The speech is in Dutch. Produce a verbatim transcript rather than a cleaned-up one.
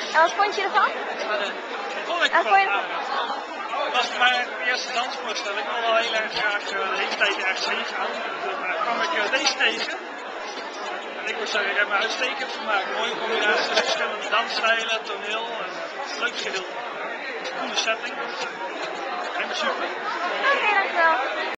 En wat vond je ervan? Vond ik En wel vond je... aardig. Het was voor mij mijn eerste dansvoorstelling. Ik wil wel heel erg graag uh, de hele tijd ergens heen gaan. Toen uh, kwam ik uh, deze tegen. En ik moet zeggen, ik heb me uitstekend gemaakt. Een mooie combinatie van verschillende dansstijlen, toneel. En, uh, leuk gedeelte. Coole setting. Helemaal super. Oké, dankjewel.